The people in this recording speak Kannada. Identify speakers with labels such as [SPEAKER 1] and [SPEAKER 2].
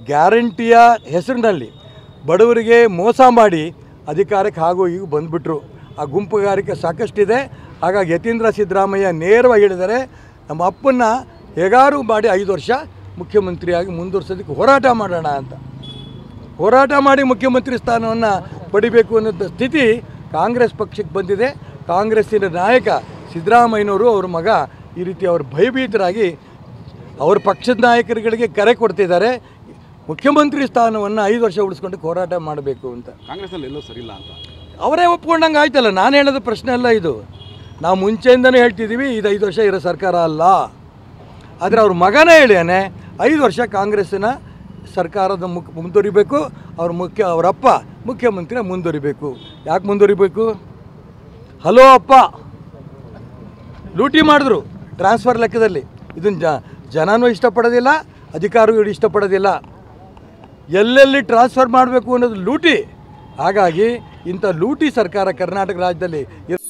[SPEAKER 1] ಗ್ಯಾರಂಟಿಯ ಹೆಸರಿನಲ್ಲಿ ಬಡವರಿಗೆ ಮೋಸ ಮಾಡಿ ಅಧಿಕಾರಕ್ಕೆ ಹಾಗೂ ಈಗ ಬಂದುಬಿಟ್ರು. ಆ ಗುಂಪುಗಾರಿಕೆ ಸಾಕಷ್ಟಿದೆ. ಹಾಗಾಗಿ ಯತೀಂದ್ರ ಸಿದ್ದರಾಮಯ್ಯ ನೇರವಾಗಿ ಹೇಳಿದರೆ ನಮ್ಮ ಅಪ್ಪನ್ನ ಹೇಗಾರು ಮಾಡಿ 5 ವರ್ಷ ಮುಖ್ಯಮಂತ್ರಿಯಾಗಿ ಮುಂದುವರ್ಸೋದಕ್ಕೆ ಹೋರಾಟ ಮಾಡೋಣ ಅಂತ. ಹೋರಾಟ ಮಾಡಿ ಮುಖ್ಯಮಂತ್ರಿ ಸ್ಥಾನವನ್ನು ಪಡಿಬೇಕು ಅನ್ನೋ ಸ್ಥಿತಿ ಕಾಂಗ್ರೆಸ್ ಪಕ್ಷಕ್ಕೆ ಬಂದಿದೆ. ಕಾಂಗ್ರೆಸ್ಸಿನ ನಾಯಕ ಸಿದ್ದರಾಮಯ್ಯನವರು ಅವ್ರ ಮಗ ಈ ರೀತಿ ಅವರು ಭಯಭೀತರಾಗಿ ಅವ್ರ ಪಕ್ಷದ ನಾಯಕರುಗಳಿಗೆ ಕರೆ ಕೊಡ್ತಿದ್ದಾರೆ. ಮುಖ್ಯಮಂತ್ರಿ ಸ್ಥಾನವನ್ನು 5 ವರ್ಷ ಉಳಿಸ್ಕೊಂಡು ಹೋರಾಟ ಮಾಡಬೇಕು ಅಂತ.
[SPEAKER 2] ಕಾಂಗ್ರೆಸ್ನಲ್ಲಿ ಎಲ್ಲೂ ಸರಿಯಿಲ್ಲ ಅಂತ
[SPEAKER 1] ಅವರೇ ಒಪ್ಕೊಂಡಂಗೆ ಆಯ್ತಲ್ಲ. ನಾನು ಹೇಳೋದು ಪ್ರಶ್ನೆ ಅಲ್ಲ ಇದು. ನಾವು ಮುಂಚೆಯಿಂದಲೇ ಹೇಳ್ತಿದ್ದೀವಿ ಇದು 5 ವರ್ಷ ಇರೋ ಸರ್ಕಾರ ಅಲ್ಲ. ಆದರೆ ಅವ್ರ ಮಗನೇ ಹೇಳ್ಯಾನೆ 5 ವರ್ಷ ಕಾಂಗ್ರೆಸ್ಸಿನ ಸರ್ಕಾರದ ಮುಂದುವರಿಬೇಕು. ಅವರಪ್ಪ ಮುಖ್ಯಮಂತ್ರಿ ಮುಂದುವರಿಬೇಕು. ಯಾಕೆ ಮುಂದುವರಿಬೇಕು? ಹಲೋ ಅಪ್ಪ ಲೂಟಿ ಮಾಡಿದ್ರು ಟ್ರಾನ್ಸ್ಫರ್ ಲೆಕ್ಕದಲ್ಲಿ. ಇದನ್ನು ಜನನೂ ಇಷ್ಟಪಡೋದಿಲ್ಲ, ಅಧಿಕಾರಿಗಳು ಇಷ್ಟಪಡೋದಿಲ್ಲ. ಎಲ್ಲೆಲ್ಲಿ ಟ್ರಾನ್ಸ್ಫರ್ ಮಾಡಬೇಕು ಅನ್ನೋದು ಲೂಟಿ. ಹಾಗಾಗಿ ಇಂಥ ಲೂಟಿ ಸರ್ಕಾರ ಕರ್ನಾಟಕ ರಾಜ್ಯದಲ್ಲಿ